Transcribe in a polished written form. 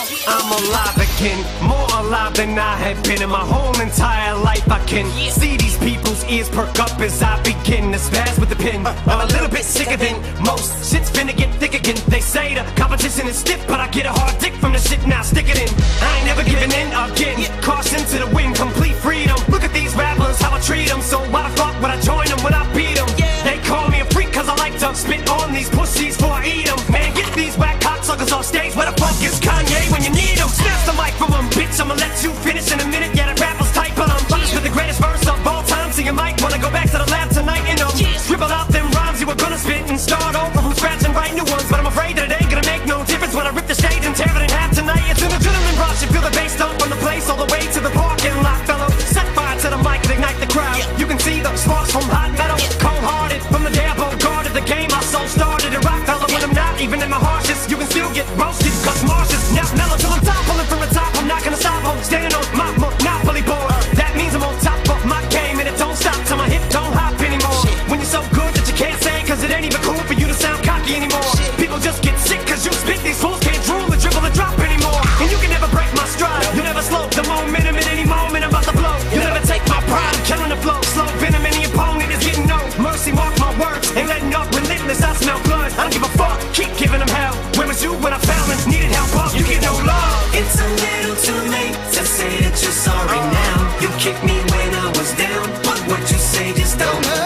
I'm alive again, more alive than I have been in my whole entire life. I can see these people's ears perk up as I begin to spaz with the pen. I'm a little bit sicker than most. Shit's finna get thick again. They say the competition is stiff, but I get a hard dick from the shit, now stick it in. I ain't never giving in again. Caution to the wind, complete freedom. Look at these rappers, how I treat them. So why the fuck would I join them when I beat them? They call me a freak cause I like to spit on these pussies before I eat them. Man, get these whack cocksuckers off stage. Where the fuck is Kanye when you need him? Snatch the mic from him, bitch, I'ma let you finish in a minute. Yeah, the rapper's tight, but I'm finished with the greatest verse of all time. So you might wanna go back to the lab tonight and scribble out them rhymes you were gonna spit and start over from scratch and write new ones. But I'm afraid that it ain't gonna make no difference when I rip the stage and tear it in half tonight. It's an adrenaline rush, you feel the bass dump from the place all the way to the parking lot, fellow. Set fire to the mic and ignite the crowd. You can see the sparks from hot metal, cold-hearted from the day I guarded the game. My soul started to rock, fellow. When I'm not even in my harshest, you can still get roasted cause Mars is now mellow till I'm top. Pulling from the top, I'm not gonna stop. I'm standing on my monopoly board. That means I'm on top of my game and it don't stop till my hip don't hop anymore. When you're so good that you can't say cause it ain't even cool for you to sound cocky anymore. People just get sick cause you spit, these fools can't drool or dribble or drop anymore. And you can never break my stride, you never slow the momentum at any moment I'm about to blow. You never take my pride, I'm killing the flow. Slow venom and the opponent is getting no mercy, mark my words. Ain't letting up, relentless, I smell blood. I don't give a fuck, keep giving them hell. Where was you when I found and needed help up? You get no love. It's a little too late to say that you're sorry now. You kicked me when I was down, but what you say just don't